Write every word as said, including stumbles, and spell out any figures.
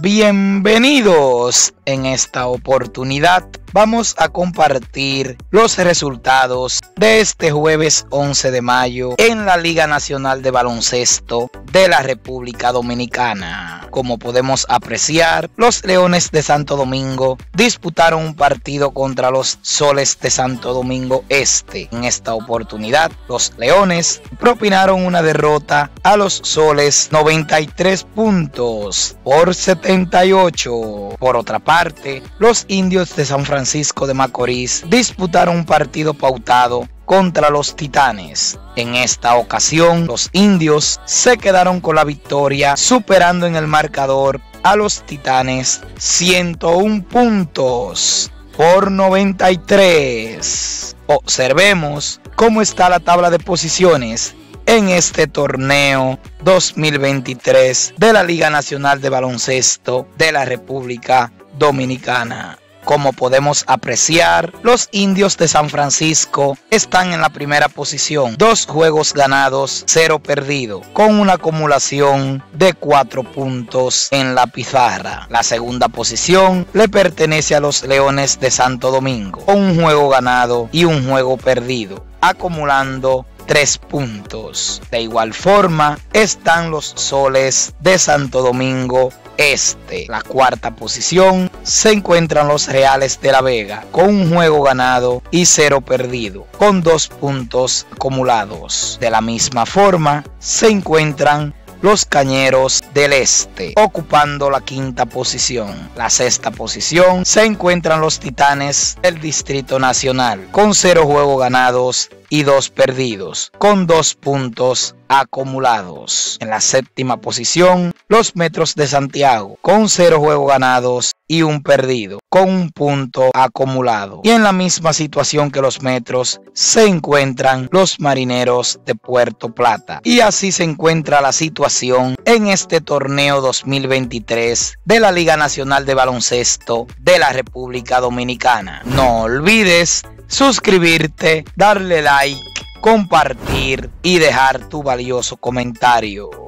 Bienvenidos. En esta oportunidad vamos a compartir los resultados de este jueves once de mayo en la Liga Nacional de Baloncesto de la República Dominicana. Como podemos apreciar, los Leones de Santo Domingo disputaron un partido contra los Soles de Santo Domingo Este. En esta oportunidad, los Leones propinaron una derrota a los Soles noventa y tres puntos por setenta y ocho. Por otra parte, los Indios de San Francisco de Macorís disputaron un partido pautado contra los Titanes. En esta ocasión, los Indios se quedaron con la victoria, superando en el marcador a los Titanes ciento uno puntos por noventa y tres. Observemos cómo está la tabla de posiciones en este torneo dos mil veintitrés de la Liga Nacional de Baloncesto de la República Dominicana. Como podemos apreciar, los Indios de San Francisco están en la primera posición, dos juegos ganados, cero perdido, con una acumulación de cuatro puntos en la pizarra. La segunda posición le pertenece a los Leones de Santo Domingo, con un juego ganado y un juego perdido, acumulando tres puntos. De igual forma están los Soles de Santo Domingo Este. La cuarta posición se encuentran los Reales de la Vega, con un juego ganado y cero perdido, con dos puntos acumulados. De la misma forma se encuentran los Cañeros del Este, ocupando la quinta posición. La sexta posición se encuentran los Titanes del Distrito Nacional, con cero juegos ganados y dos perdidos, con dos puntos acumulados. En la séptima posición, los Metros de Santiago, con cero juegos ganados y un perdido, con un punto acumulado. Y en la misma situación que los Metros se encuentran los Marineros de Puerto Plata. Y así se encuentra la situación en este torneo dos mil veintitrés de la Liga Nacional de Baloncesto de la República Dominicana. No olvides suscribirte, darle like, compartir y dejar tu valioso comentario.